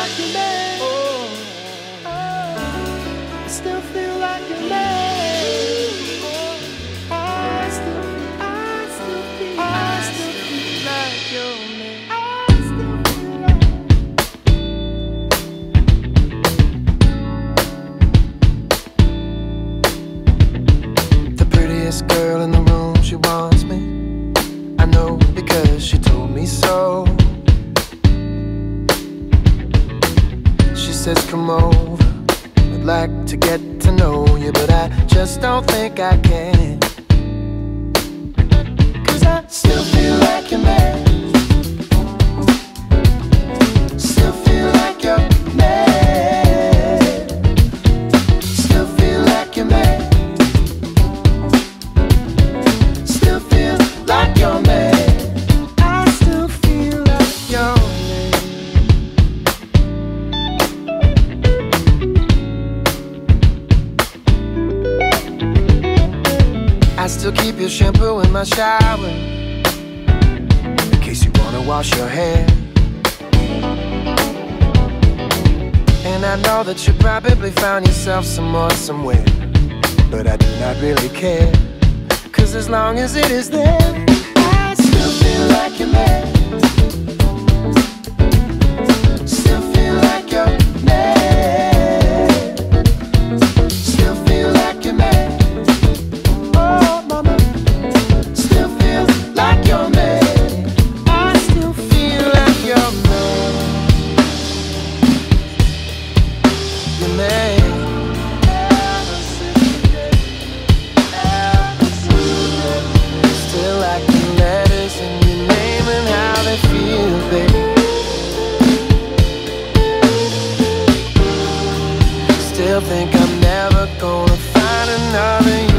like your man. I still feel like your man. I still feel like your man. The prettiest girl in the room, she wants me. I know because she told me so. She says come over, I'd like to get to know you, but I just don't think I can. 'Cause I still feel like your man. Still feel like your man. Still feel like your man. Still feel like your man. I still feel like your man. I still keep your shampoo in my shower in case you wanna wash your hair. And I know that you probably found yourself some more somewhere, but I do not really care, 'cause as long as it is there, I still feel like your man. Still feel like your man. Still feel like your man. Oh mama, still feel like your man. I still feel like your man. Your man. Still like the letters in your name and how they feel, baby. Still think I'm never gonna find another you.